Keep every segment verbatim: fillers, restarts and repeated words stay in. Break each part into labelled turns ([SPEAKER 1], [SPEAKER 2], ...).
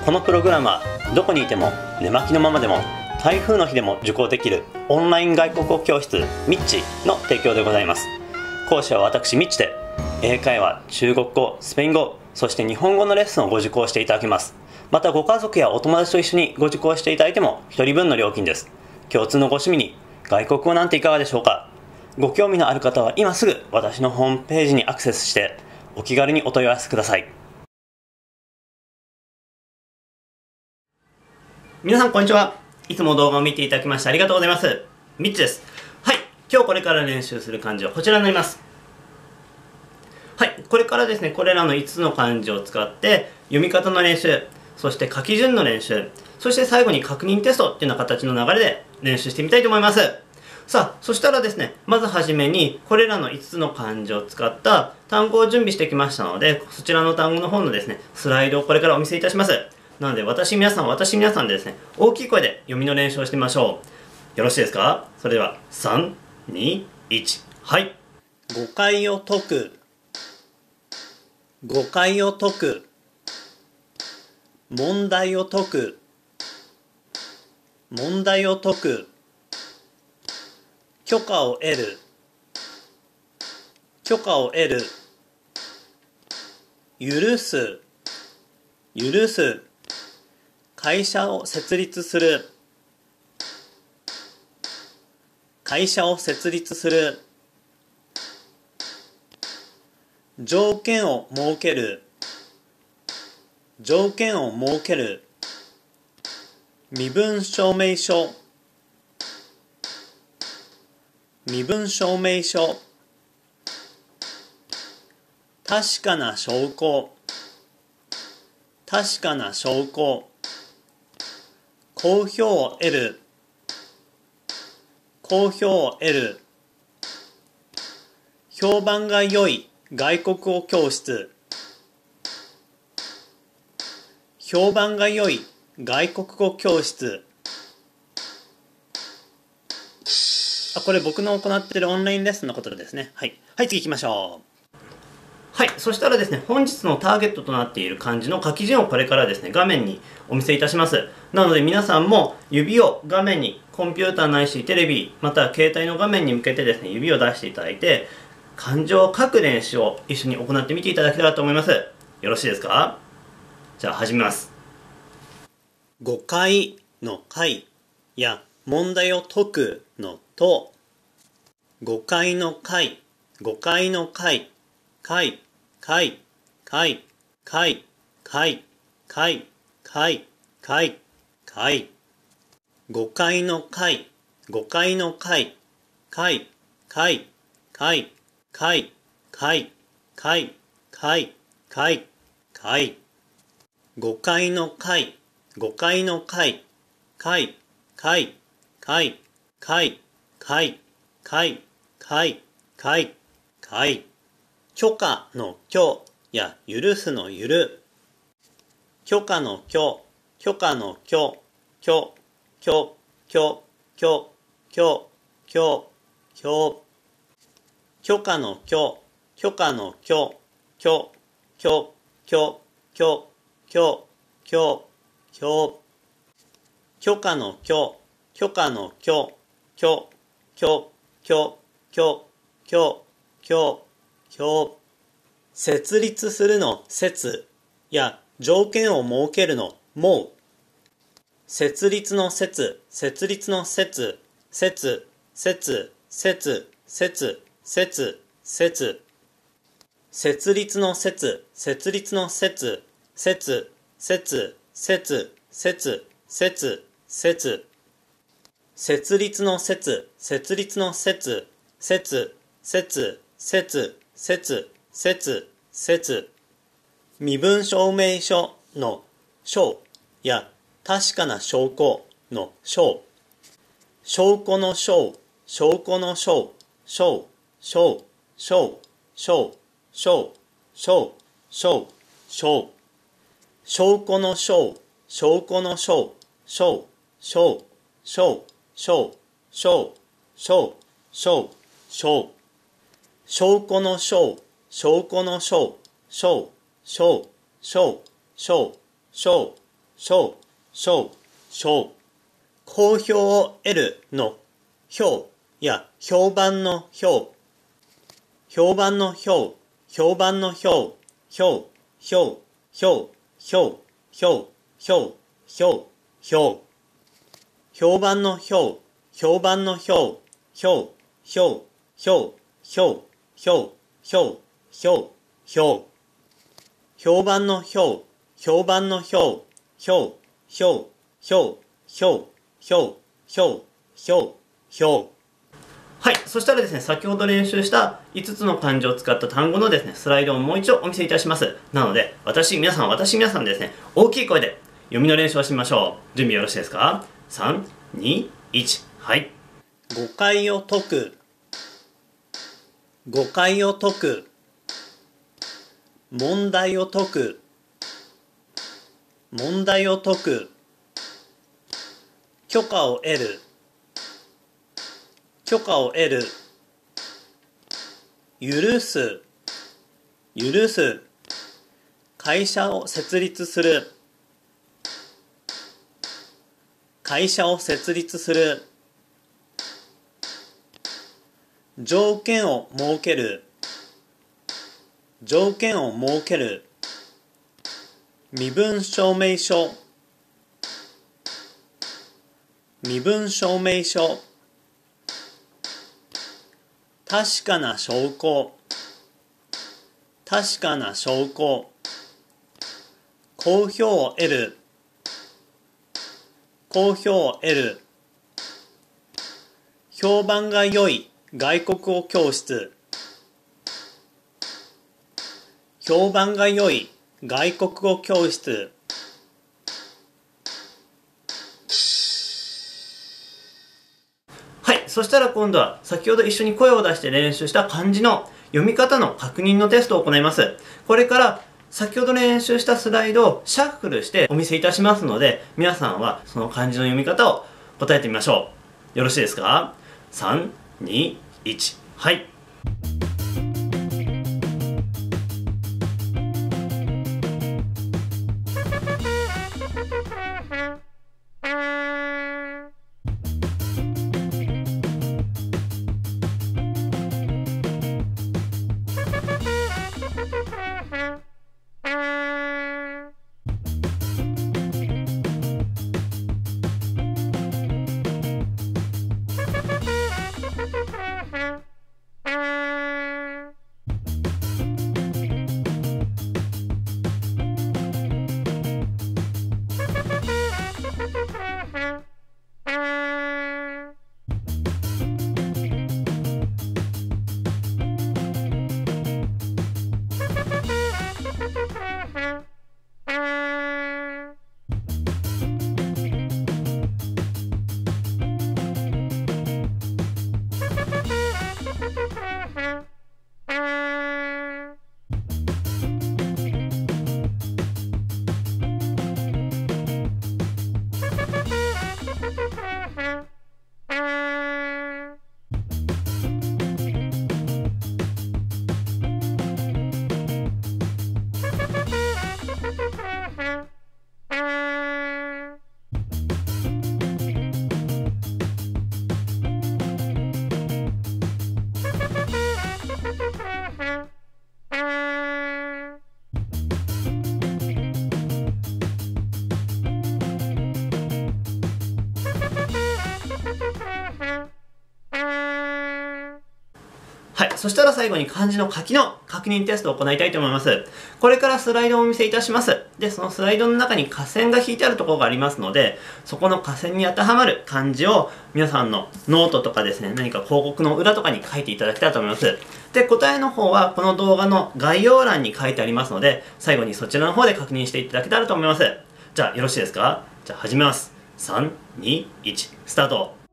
[SPEAKER 1] このプログラムはどこにいても寝巻きのままでも台風の日でも受講できるオンライン外国語教室ミッチの提供でございます。講師は私ミッチで英会話、中国語、スペイン語、そして日本語のレッスンをご受講していただけます。またご家族やお友達と一緒にご受講していただいてもひとりぶんの料金です。共通のご趣味に外国語なんていかがでしょうか。ご興味のある方は今すぐ私のホームページにアクセスしてお気軽にお問い合わせください。皆さんこんにちは。いつも動画を見ていただきましてありがとうございます。ミッチです。はい、今日これから練習する漢字はこちらになります。はい、これからですね、これらのいつつの漢字を使って読み方の練習、そして書き順の練習、そして最後に確認テストっていうような形の流れで練習してみたいと思います。さあ、そしたらですね、まずはじめにこれらのいつつの漢字を使った単語を準備してきましたので、そちらの単語の方のですね、スライドをこれからお見せいたします。なので私皆さん、私皆さんでですね、大きい声で読みの練習をしてみましょう。よろしいですか？それではさん、に、いち、はい。誤解を解く、誤解を解く、問題を解く、問題を解く、許可を得る、許可を得る、許す、許す、会社を設立する、会社を設立する、条件を設ける、条件を設ける、身分証明書、身分証明書、確かな証拠、確かな証拠、好評を得る、好評を得る、評判が良い外国語教室、評判が良い外国語教室。あ、これ僕の行っているオンラインレッスンのことですね。はい。はい、次行きましょう。はい、そしたらですね、本日のターゲットとなっている漢字の書き順をこれからですね、画面にお見せいたします。なので皆さんも指を画面に、コンピューターないしテレビ、または携帯の画面に向けてですね、指を出していただいて、漢字を書く練習を一緒に行ってみていただけたらと思います。よろしいですか？じゃあ始めます。誤解の解や問題を解くのと、誤解の解、誤解の解、解、解、解、解、解、解、解、解、解、誤解の解、誤解の解、解、解、解、解、解、解、解、解、解、誤解の解、誤解の解、解、解、解、解、解、解、解、解、解、許可の許や許すの許、許可の許、許可の許、許、許、許、許、許、許、許、許可の許、許可の許、許、許、許、許、許、許、許、許可の許、許可の許、許、許、許、許、許、許、許、設立するの設や条件を設けるの設、設立の設、設立の設、設、設、設、設、設、設、設立の設、設立の設、設、設、設、設、設、設、設立の設、設立の設、設、設、設、設、設、設、身分証明書の証や確かな証拠の証、証拠の証、証拠の証、証、証、証、証、証、証、証、証、証拠の証、証拠の証、証、証、証、証、証、証、証、証、証拠の証、証拠の証、証、証、証、証、証、 小、小、小。好評を得るの評や評判の評。評判の評、評判の評、評、評、評、評、評、評、評、評。評判の評、評判の評、評、評、評、評、評、評、評、評。評判の評、評判の評、評、評、評、評、評、評、評、評。はい。そしたらですね、先ほど練習したいつつの漢字を使った単語のですね、スライドをもう一度お見せいたします。なので、私、皆さん、私、皆さんですね、大きい声で読みの練習をしてみましょう。準備よろしいですか？ さん、に、いち。はい。誤解を解く。誤解を解く。問題を解く。問題を解く。許可を得る。許可を得る。許す。許す。会社を設立する。会社を設立する。条件を設ける。条件を設ける。身分証明書。身分証明書。確かな証拠。確かな証拠。好評を得る。好評を得る。評判が良い外国語教室。評判が良い外国語教室。はい。そしたら今度は先ほど一緒に声を出して練習した漢字の読み方の確認のテストを行います。これから先ほど練習したスライドをシャッフルしてお見せいたしますので、皆さんはその漢字の読み方を答えてみましょう。よろしいですか？ さん、に、いち。はい。はい。そしたら最後に漢字の書きの確認テストを行いたいと思います。これからスライドをお見せいたします。で、そのスライドの中に下線が引いてあるところがありますので、そこの下線に当てはまる漢字を皆さんのノートとかですね、何か広告の裏とかに書いていただきたいと思います。で、答えの方はこの動画の概要欄に書いてありますので、最後にそちらの方で確認していただけたらと思います。じゃあよろしいですか？じゃあ始めます。さん、に、いち、スタート。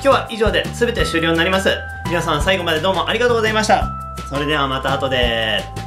[SPEAKER 1] 今日は以上で全て終了になります。皆さん最後までどうもありがとうございました。それではまた後で。